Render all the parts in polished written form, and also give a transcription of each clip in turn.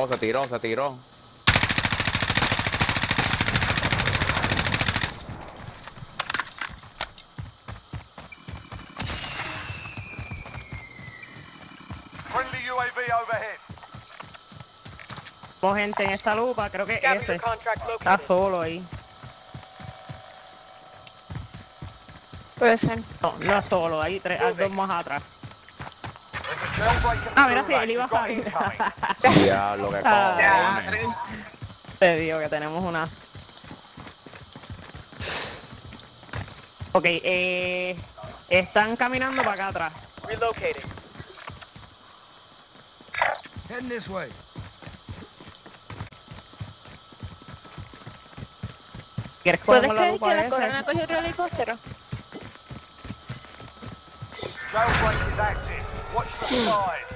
Oh, se tiró, se tiró. Friendly UAV overhead. Tenemos gente en esta lupa, creo que Scavenger ese. contract Está located. solo ahí. Puede ser. No, no es solo, hay dos más atrás. There's a jailbreak Ah, at mira, the sí, él iba a got salir. incoming. Diablo, que Ah, cojones. te digo que tenemos una. Ok, están caminando para acá atrás. Relocating. Heading this way. ¿Quieres ¿Puedes cogerme la creer lupa que la ese? corona cogió otro helicóptero? Jailbreak is active. Watch the skies.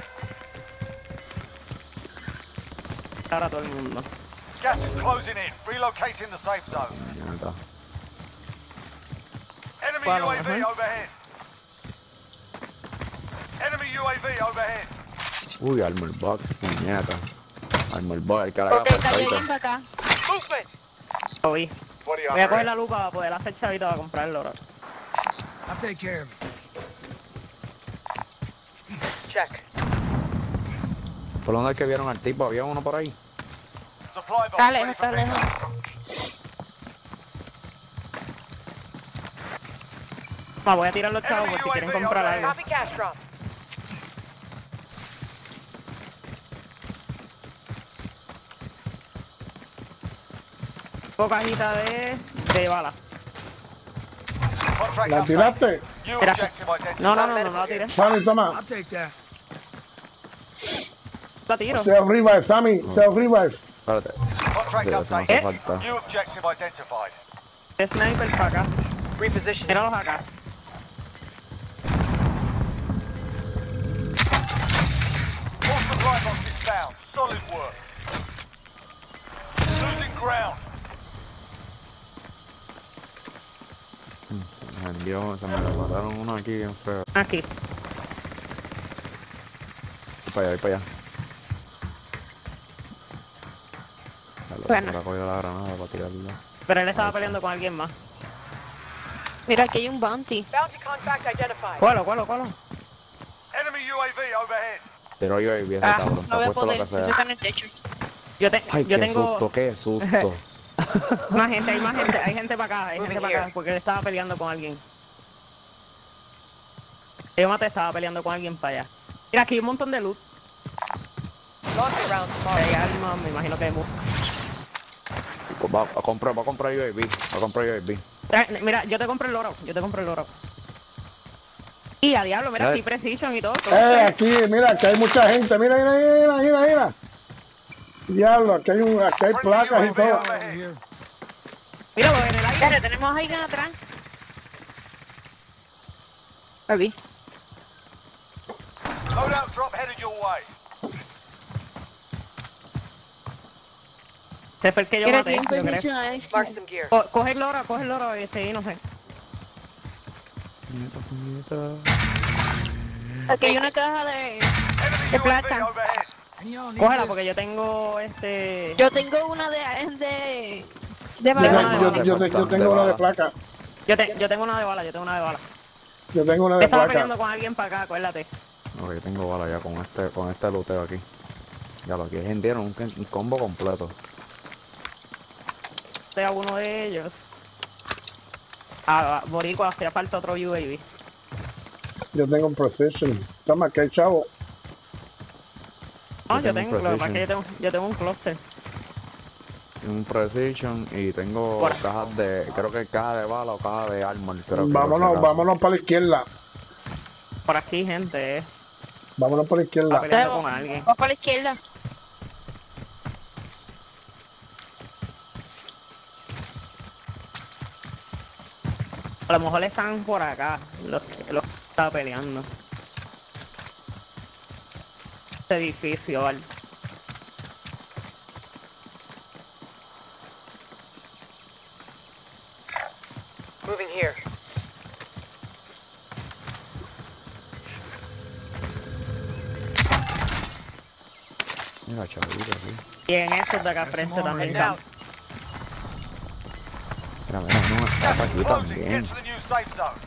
Ahora todo el mundo. Gas is closing in. Relocating the safe zone. Mierda. Enemy Bueno, UAV ajá. overhead. Enemy UAV overhead. Uy, Armor Box, puñeta. Armor Box, el que la haga Ok, cayó perfecto. alguien para acá. Movement. Lo vi. What Voy a coger la lupa para poder hacer chavito para comprar el oro. I'll take care of it. Check. ¿Por dónde es que vieron al tipo? ¿Había uno por ahí? Supply box Está ready lejos, for está lejos. Voy a tirar los chavos por si quieren comprar algo. Copy cash drop. Cajita de bala. Contract ¿La update. tiraste? New Mira. objective identified. No la tiré. Sammy, toma. I'll take that. La tiro. Self revive, Sammy. Self revive. Espérate. Contract Sí, eso me hace update. falta. New objective identified. Sniper para acá. Repositioning. Míralos acá. All supply boxes found. Solid work. Losing ground. Se me vendió, se me mataron uno aquí bien feo. Aquí. Para allá, para allá. Bueno. Para coger la granada para tirarla. Pero él estaba peleando con alguien más. Mira, aquí hay un bounty. Bounty contract identified. Cuelo. Enemy UAV overhead. Pero yo ese Ah, cabrón, no voy te a apuesto lo poder. que Eso sea. está en el techo. Yo Ay, yo qué tengo susto, qué susto. más gente, hay más gente, hay gente para acá, Moving para acá, here. porque él estaba peleando con alguien. Yo maté, estaba peleando con alguien para allá. Mira, aquí hay un montón de loot. Launching rounds Hay marked. armas, me imagino que hay mucho. Va a comprar UAV, va a comprar UAV. Mira, yo te compro el oro, Y a diablo, mira, aquí precision y todo. Aquí, mira, aquí hay mucha gente. Mira. Diablo, aquí hay placas y todo. Over here. Mira, en el aire. Claro, tenemos a alguien atrás. Lo vi. Loadout drop headed your way. Ese fue el que yo Mira, maté, aquí yo en creo. posición a la izquierda. Mark some gear. Coge el oro, sí, no sé. Aquí hay una caja de Enemy De UAV plata. overhead. Any of y'all need Cógela this? porque yo tengo Yo tengo una de Yo, bala. yo tengo una de placa. Yo tengo una de bala, Yo tengo una de Estaba placa. peleando con alguien para acá, acuérdate. No, yo tengo bala ya con este luteo aquí. Ya lo que vendieron un combo completo. Este a uno de ellos. Ah, Boricua, hacía falta otro UAV. Yo tengo un precision. Toma, que hay chavo. No, Yo yo tengo tengo, lo que pasa es que Precision. yo tengo un cluster. Un Precision y tengo Por- cajas de, creo que caja de bala o caja de armor. Creo que por si acaso. Vámonos para la izquierda. Por aquí, gente, Vámonos por la está izquierda. peleando con alguien. Vamos para la izquierda. A lo mejor están por acá, los que está peleando. Este edificio, ¿vale? Moving here. Mira, agachadito aquí. Y en estos de acá frente también. Now, Mira, no, está Gas aquí is closing. también. Get to the new safe zone.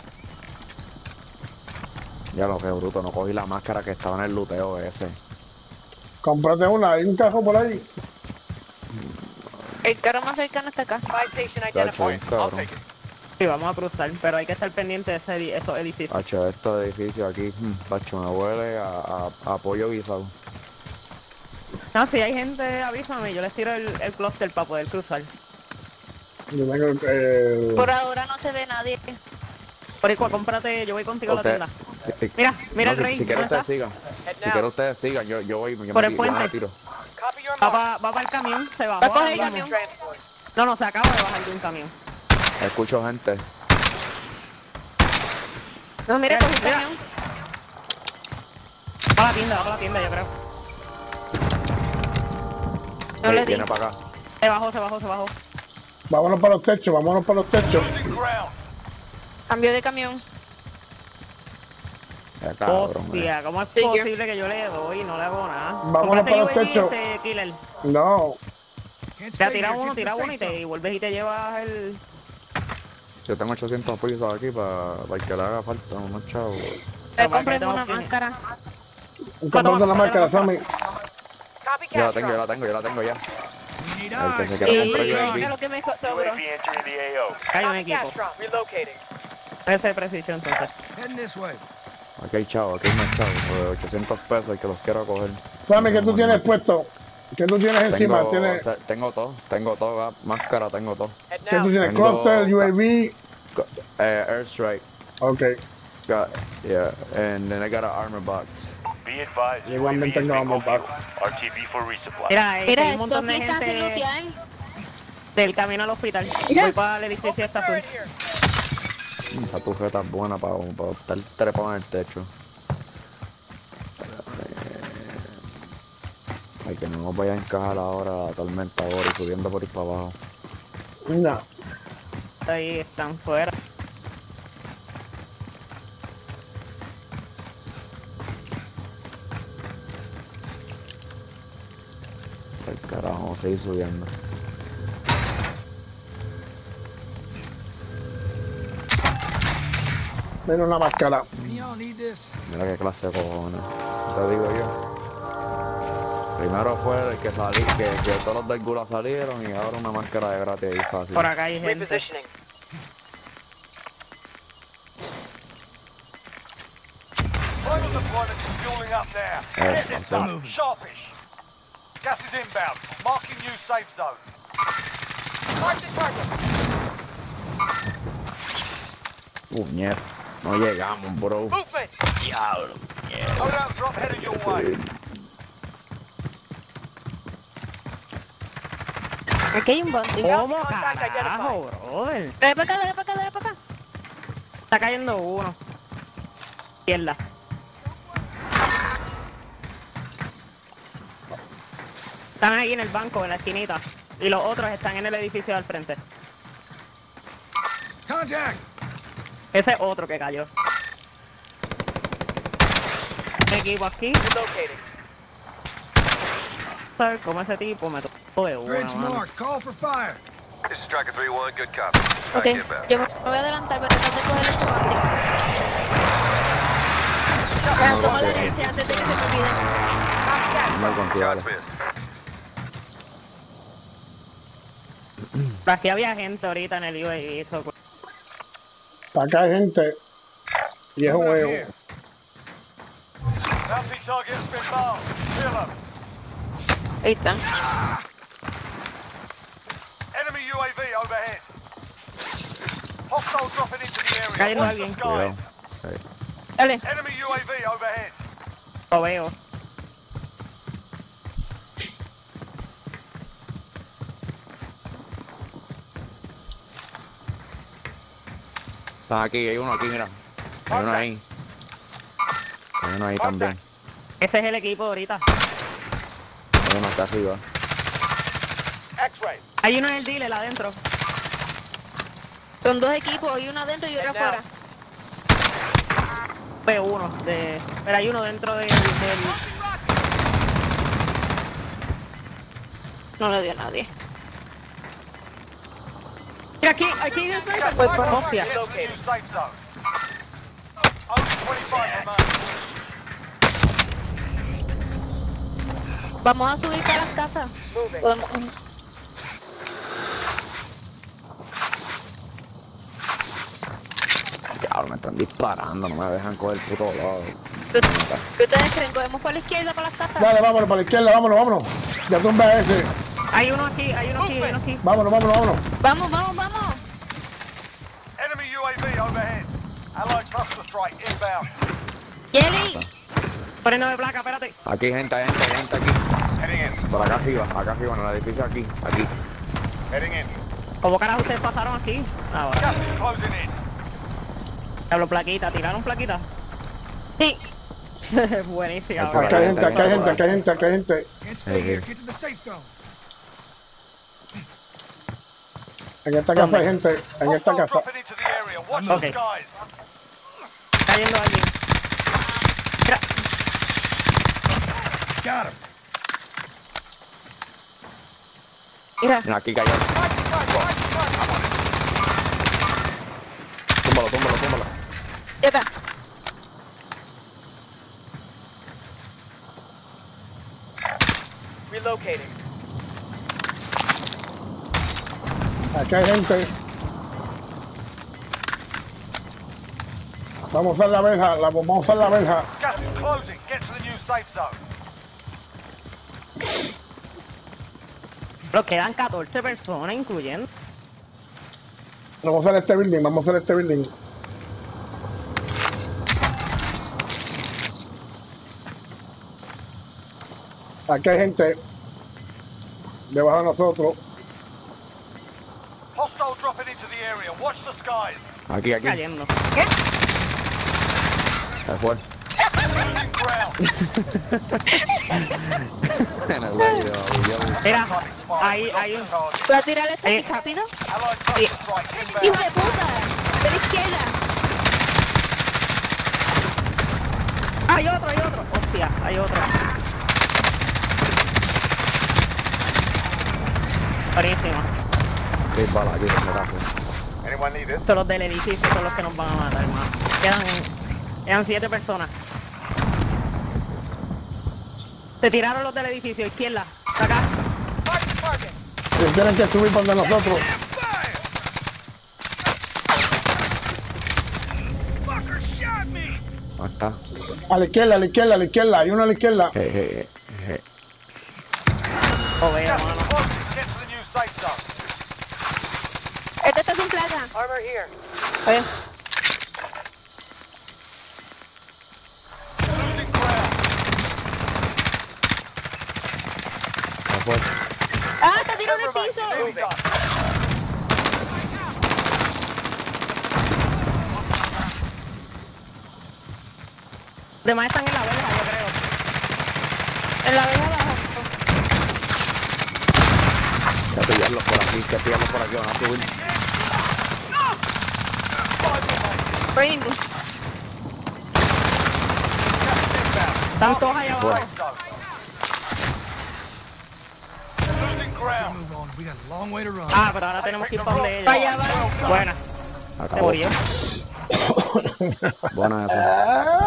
Ya lo que bruto, no cogí la máscara que estaba en el luteo ese. Cómprate una, hay un carro por ahí. El carro más cercano está acá. buy station Tacho, bien identified. I'll cabrón. take it. Sí, vamos a cruzar, pero hay que estar pendiente de esos edificios. Tacho, estos edificios aquí, tacho, me huele a pollo guisado. No, si hay gente, avísame, yo les tiro el clúster para poder cruzar. Yo tengo Por ahora no se ve nadie. Por igual, cómprate, yo voy contigo a la Usted- tienda. sí, Mira, mira no, el rey. Si quieren ¿dónde ustedes está? sigan. Si quieren ustedes sigan, yo voy, yo Por me, el yo puente. me tiro. Copy your Va mark. para el camión, se bajó. Va a coger el vamos. camión. Transport. No, no, se acaba de bajar de un camión. Escucho gente. No, mira, cogí el Mira. camión. Va a la tienda, yo creo. No le di. Viene para acá. Se bajó. vámonos para los techos, vámonos para los techos. Losing ground. Cambio de camión. Ya, cabrón. Hostia, ¿cómo es Sí, yo. posible que yo le doy y no le hago nada? Vámonos Cómprate para los UAV techos. ese killer. No, Can't O sea, stay tira here. uno Get to the y safe te vuelves y te llevas el... Yo tengo 800 pisos aquí para el que le haga falta, unos chavos. Le para que compré tengo una opciones. máscara. cómprate una máscara, Sammy. Copy Yo la cash tengo, drop. yo la tengo ya. We need El que eyes. se quiera Sí, comprar es UAV. lo que me sobró. UAV entering the AO. Hay un Copy equipo. cash drop. Relocating. Ese de precisión, entonces. Heading this way. Aquí hay chavos, aquí hay más chavos. 800 pesos el que los quiero coger. Sammy, ¿qué tú tienes puesto? ¿Qué tú tienes encima? Tengo, ¿Tienes, tengo todo, máscara, tengo todo. Head ¿Qué tú now. tienes? Tengo- Cluster, UAV. Airstrike, Ok. yeah, and then I got an armor box. Be advised, Yo igual me UAV tengo is ammo bingo back. fuel. RTB for resupply. Mira, Mira, hay un esto montón de aquí está sin gente lootear. del camino al hospital. Mira. Voy para el edificio esta azul. Turret here. Esa tujeta es buena para estar trepado en el techo. Ay, que no nos vaya a encajar ahora la tormenta ahora y subiendo por ahí para abajo. No. Ahí están fuera. El carajo, vamos a seguir subiendo. Mira una máscara. Any of y'all need this? Mira qué clase de cojones. Te digo yo. Primero fue el que salí, que todos los del Gula salieron y ahora una máscara de gratis ahí fácil. Por acá hay gente. Repositioning. Final deployment is fueling up now. Get this I'm done. Sharpish. Gas is inbound. Marking new safe zone. Mark the target. Puñet. No llegamos, bro. Movement. Diablo. Loadout drop headed your way. Aquí hay un bounty. ¿Cómo Contact carajo, brother? Dale para acá, dale para acá, dale para acá. Está cayendo uno. Izquierda. Están aquí en el banco, en la esquinita. Y los otros están en el edificio al frente. Contact! Ese otro que cayó. Un equipo aquí. Relocating. ¿Sabes cómo ese tipo me tocó de una, Bridge mano? mark. Call for fire. This is Striker 3-1. Good copy. Ok, yo me voy a adelantar para tratar de coger este bounty. Ya, toma la herencia antes de que se me olvide. No contigo, dale. Pero aquí había gente ahorita en el UAV y eso. Acá hay gente. Y es un Hold up juego. here. Bounty target has been marked. Kill 'em. Ahí está. Enemy UAV overhead. Hostile dropping into the area. Cayendo Watch alguien. the Cuidado. skies. Ahí. Dale. Enemy UAV overhead. Lo veo. Estás aquí, hay uno aquí, mira. Hay uno ahí. Hay uno ahí también. Ese es el equipo ahorita. Hay uno acá arriba. X-ray. Hay uno en el dealer adentro. Son dos equipos, y uno adentro y otro And now. afuera. Veo uno. Pero hay uno dentro del... No le dio a nadie. Mira, aquí hay un sniper. Gas is Hostia. closing. Get to the new safe zone. Only 25 remain. Vamos a subir para las casas. Moving. Podemos... Diablo, me están disparando, no me dejan coger el puto lado. ¿Qué ustedes creen? ¿Cogemos para la izquierda para las casas? Dale, vámonos para la izquierda, vámonos. Ya tumba a ese. Hay uno aquí, hay uno aquí. Vámonos. Vamos. Enemy UAV overhead. Allied cluster strike inbound. Jelly. Freno de placa, espérate. Aquí hay gente aquí. Heading in. Por acá arriba, en el edificio aquí. Heading in. ¿Cómo carajo ustedes pasaron aquí? Ahora. Gas is closing in. Hablo plaquita, ¿tiraron plaquita? Sí. Buenísima. Por Acá hay gente. Can't stay here. Get to the safe zone. En esta casa hay gente. En esta Hostile casa. dropping into the area. Watch Okay. the skies. Cayendo allí. Mira, Got him. Mira. Mira, aquí cayó. Túmbalo. Ya está. Relocating. Acá hay gente. Vamos a usar la verja. Gas is closing. Get to the new safe zone. pero quedan 14 personas, incluyendo. Vamos a hacer este building. Aquí hay gente debajo de nosotros. Hostile dropping into the area. Watch the skies. Aquí. Cayendo. Se fue. Losing ground. En el medio, Mira, Time expired. hay Lost un... the target. ¿Puedo tirar este aquí rápido? Allied cluster strike ¡Hijo inbound. de puta! De la izquierda. Hay otro. Hostia, hay otro. Buenísimo. Qué bala, aquí, Anyone need it? Estos los del edificio son los que nos van a matar, hermano. Quedan 7 personas. Se tiraron los del edificio, izquierda. Acá. Mark the target. Y tienen que subir por donde nosotros. Fucker shot me. ¿Dónde está? A la izquierda. Hay uno a la izquierda. Oh, vea, Gas is mano. closing. Get to the new safe zone. Este está sin placa. Armor here. Losing ground. Se fue. ¡Ah, está tirado en el Remain. piso! Nearly done. Los demás están en la verja, yo creo. En la verja abajo. Que pillarlos por aquí, van a subir. Brain. Están todos allá abajo. Safe zone. Losing ground. Move on. We got a long way to run. Ah, pero ahora tenemos que ir para donde Para ella. allá abajo. Buena. Se Acabó. murió. Buena esa.